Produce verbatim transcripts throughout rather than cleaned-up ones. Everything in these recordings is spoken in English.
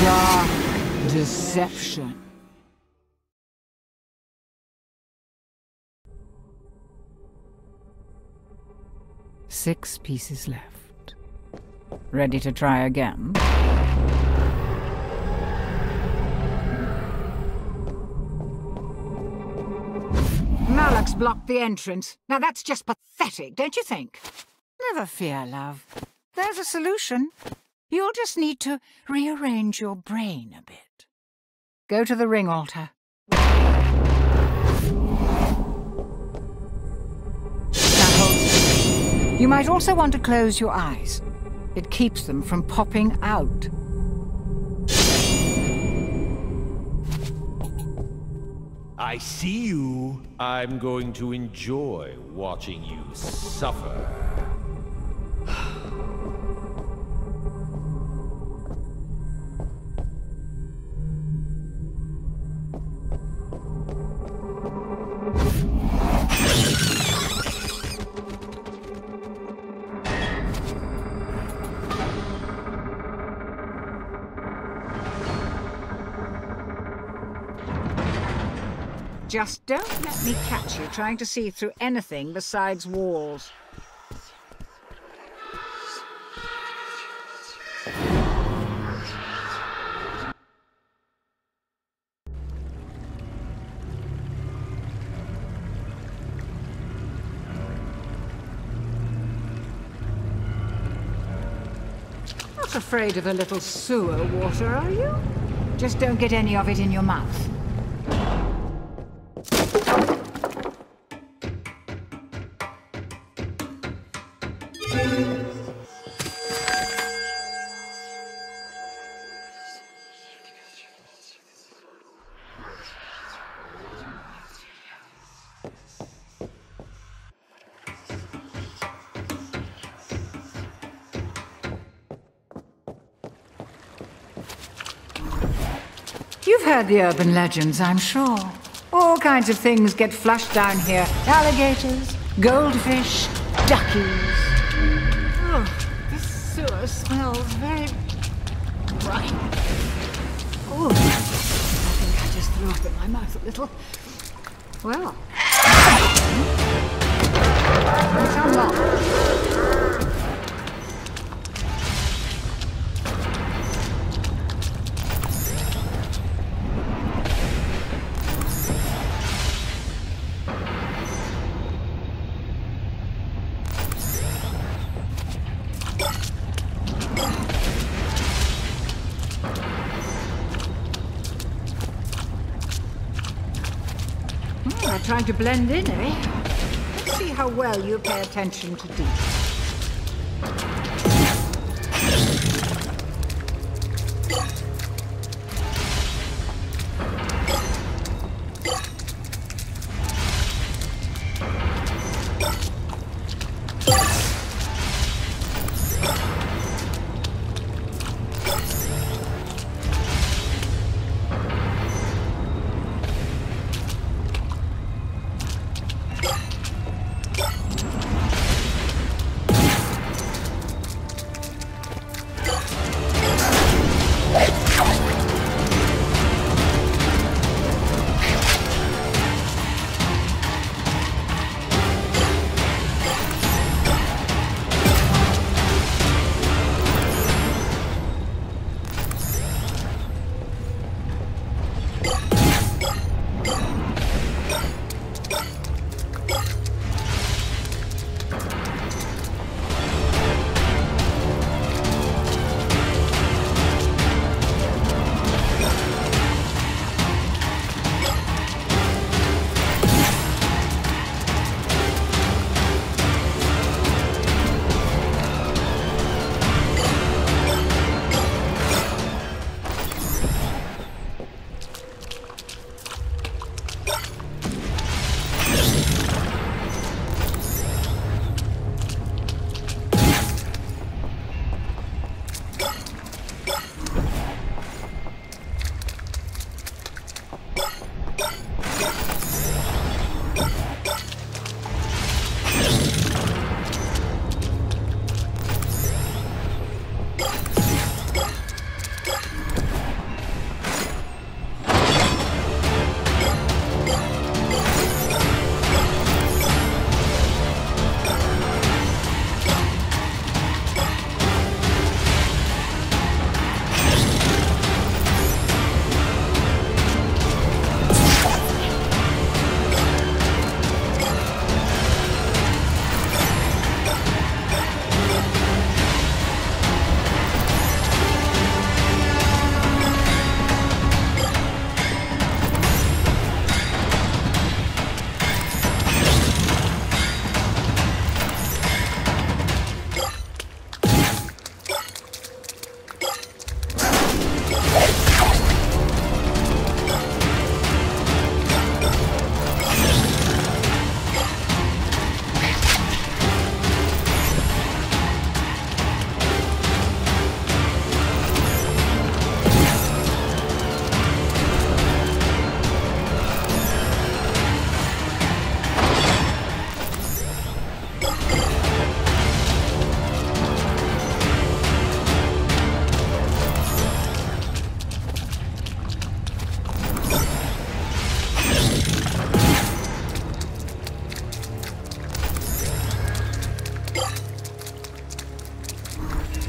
Dark deception. Six pieces left. Ready to try again? Malak's blocked the entrance. Now that's just pathetic, don't you think? Never fear, love. There's a solution. You'll just need to rearrange your brain a bit. Go to the ring altar. Now hold still. You might also want to close your eyes. It keeps them from popping out. I see you. I'm going to enjoy watching you suffer. Just don't let me catch you trying to see through anything besides walls. Not afraid of a little sewer water, are you? Just don't get any of it in your mouth. You've heard the urban legends, I'm sure. All kinds of things get flushed down here. Alligators, goldfish, duckies. Oh, this sewer smells very bright. Oh, I think I just threw up in my mouth a little. Well, it's unlocked. Oh, trying to blend in, eh? Let's see how well you pay attention to detail.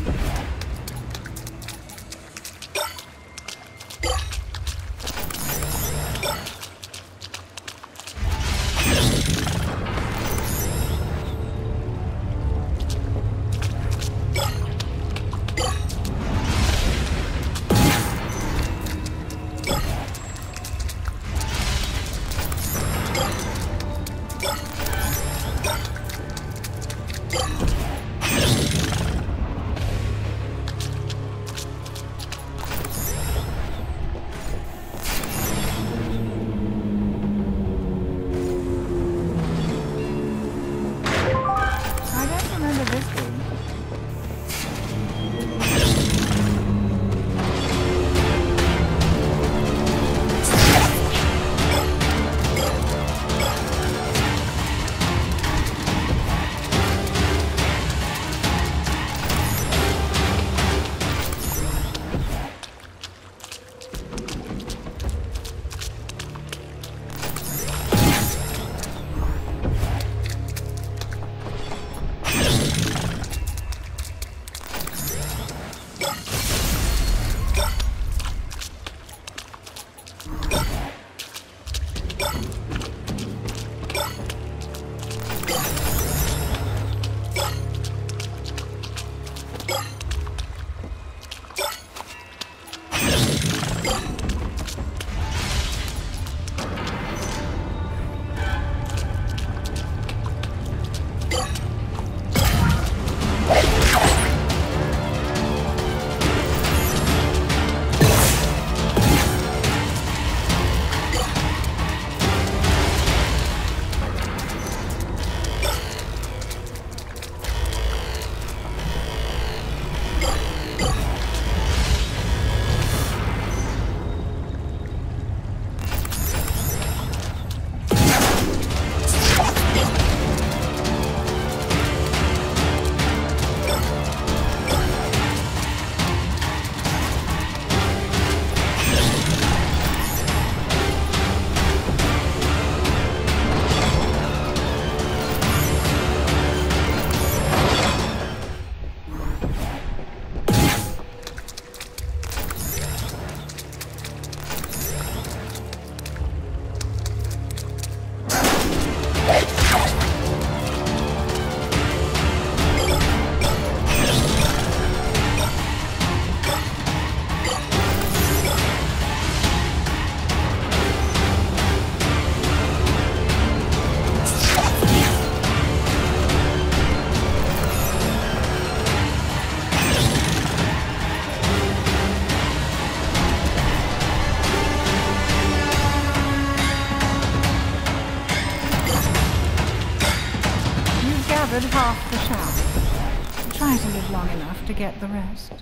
covered half the shaft. Try to live long enough to get the rest.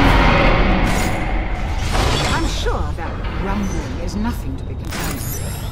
I'm sure that rumbling is nothing to be concerned with.